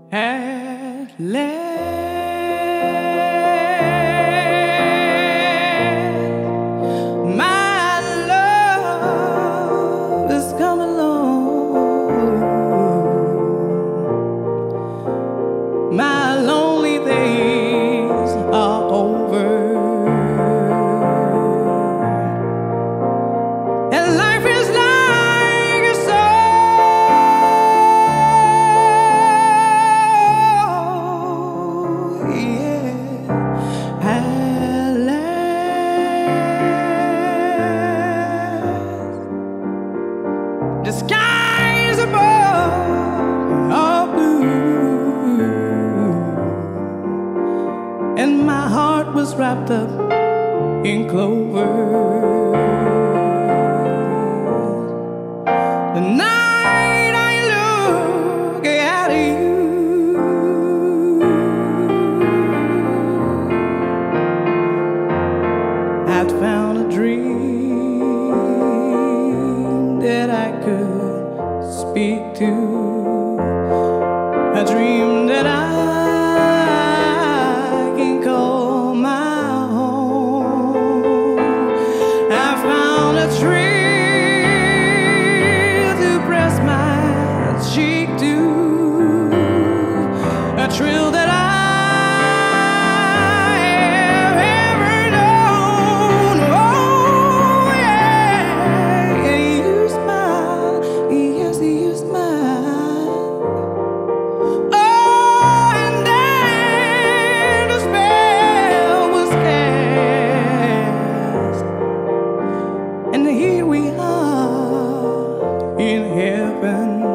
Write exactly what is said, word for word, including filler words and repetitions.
At last, my love has come along. My lonely days are over, and life is like a song. Yeah, at last, the skies above are blue, and my heart was wrapped up in clover. The night I look at you, I'd found a dream that I could speak to, a dream that I can call my own. I found a thrill to press my cheek to, a thrill that I have ever known. Oh yeah, and you smile, yes you smile. Oh, and then the spell was cast, and here we are in heaven.